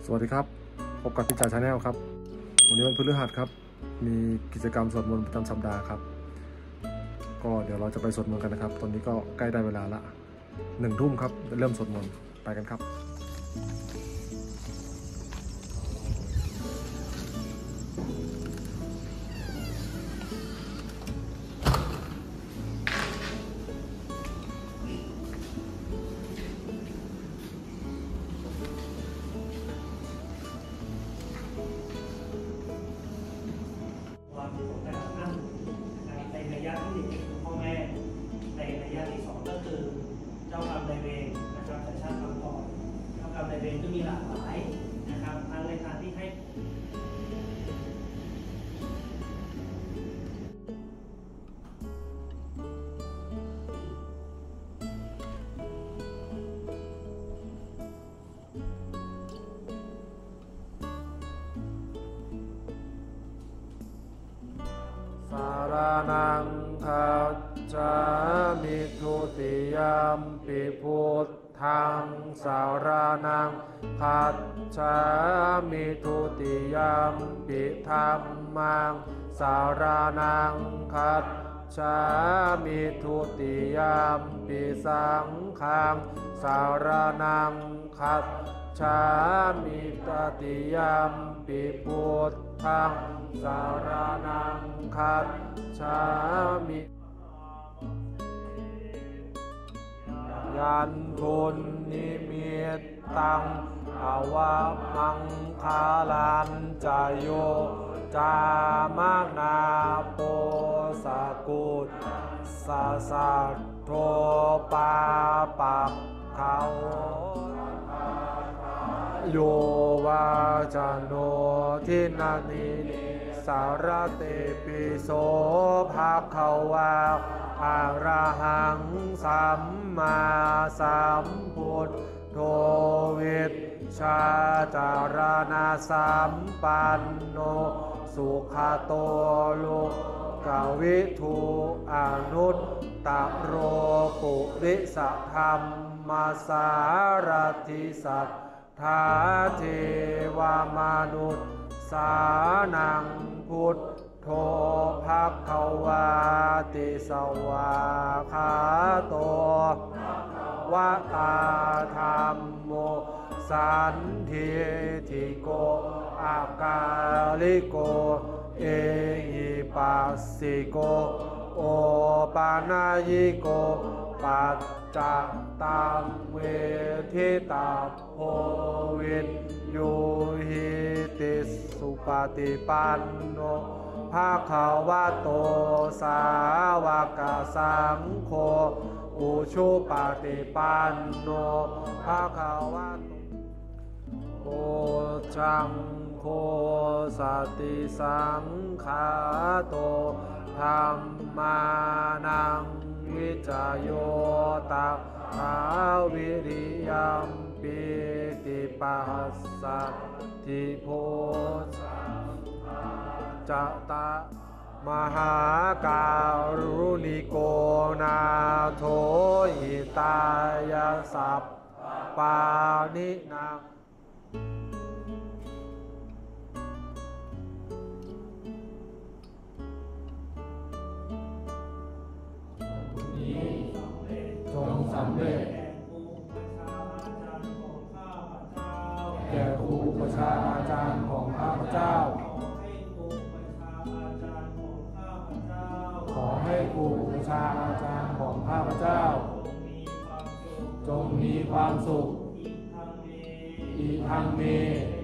วัสดีครับพบกับพี่จ่าชาแนลครับวันนี้วันพฤหัสครับมีกิจกรรมสวดมนต์ประจำสัปดาห์ครับก็เดี๋ยวเราจะไปสวดมนต์กันนะครับตอนนี้ก็ใกล้ได้เวลาละ1 ทุ่มครับเริ่มสวดมนต์ไปกันครับในระยะที่1คือพ่อแม่ในระยะที่2ก็คือเจ้ากรรมนายเวรนะครับแต่ชาติก่อนเจ้ากรรมนายเวรก็มีหลากหลายนะครับทั้งในทางที่ให้สารนังคัจฉามิทุติยมปิพุทธังสารนังคัจฉามิทุติยมปิธัมมังสารนังคัจฉามิทุติยมปิสังฆังสารนังคัจฉามิตติยมปิพุทธังสารนังคัจฉามิยันทุนนิมิตตังอวะมังคาลันจโยจามนาโปสกุตสะสัทโทปาปักเขาโยวาจโนทินานิสารเตปิโสภาควาอะระหังสัมมาสัมพุทโธวิชชาจารณะสัมปันโนสุขโตโลกวิทูอนุตตโรปุริสธรรมสารถิสัทธาเทวมนุษย์สานังพุทโธภควาติสวาคาโตวะตาธัมโมสันทิทิโกอากาลิโกเอหิปัสสิโกโอปานายิโกปัจจตังเวทิตาโพวินยูหิติสุปฏิปันโนภาควะโตสาวกสังโฆอุชุปฏิปันโนภาควะโตจังโฆสติสังขาโตธัมมานังวิจโยตักขาวิริยัมปิติปัสสัทธิโพจตมหาการุณิโกนาโถอิตายสัพปานินังจงสำเร็จแก่ครูประชาอาจารย์ของข้าพเจ้าขอให้ครูประชาอาจารย์ของข้าพเจ้าจงมีความสุขอีทังเม